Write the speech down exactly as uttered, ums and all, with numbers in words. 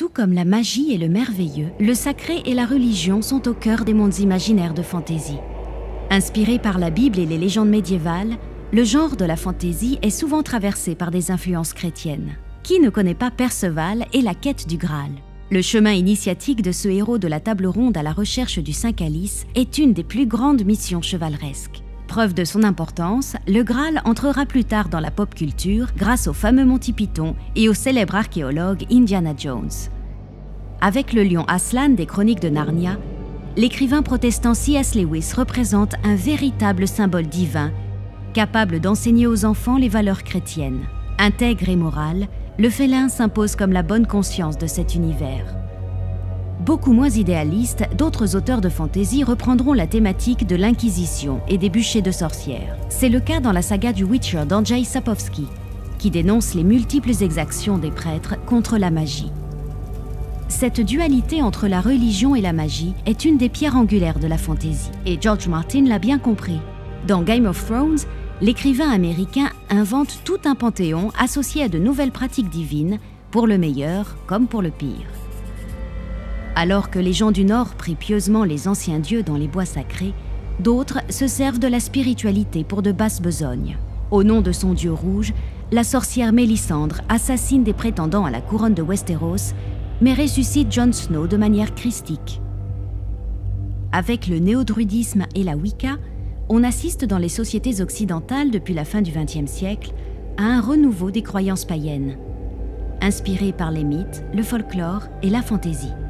Tout comme la magie et le merveilleux, le sacré et la religion sont au cœur des mondes imaginaires de fantasy. Inspiré par la Bible et les légendes médiévales, le genre de la fantasy est souvent traversé par des influences chrétiennes. Qui ne connaît pas Perceval et la quête du Graal? Le chemin initiatique de ce héros de la table ronde à la recherche du Saint Calice est une des plus grandes missions chevaleresques. Preuve de son importance, le Graal entrera plus tard dans la pop culture grâce au fameux Monty Python et au célèbre archéologue Indiana Jones. Avec le lion Aslan des Chroniques de Narnia, l'écrivain protestant C S Lewis représente un véritable symbole divin, capable d'enseigner aux enfants les valeurs chrétiennes. Intègre et moral, le félin s'impose comme la bonne conscience de cet univers. Beaucoup moins idéalistes, d'autres auteurs de fantasy reprendront la thématique de l'Inquisition et des bûchers de sorcières. C'est le cas dans la saga du Witcher d'Andrzej Sapkowski, qui dénonce les multiples exactions des prêtres contre la magie. Cette dualité entre la religion et la magie est une des pierres angulaires de la fantasy, et George Martin l'a bien compris. Dans Game of Thrones, l'écrivain américain invente tout un panthéon associé à de nouvelles pratiques divines, pour le meilleur comme pour le pire. Alors que les gens du Nord prient pieusement les anciens dieux dans les bois sacrés, d'autres se servent de la spiritualité pour de basses besognes. Au nom de son dieu rouge, la sorcière Mélisandre assassine des prétendants à la couronne de Westeros, mais ressuscite Jon Snow de manière christique. Avec le néo-druidisme et la Wicca, on assiste dans les sociétés occidentales depuis la fin du vingtième siècle à un renouveau des croyances païennes, inspirées par les mythes, le folklore et la fantaisie.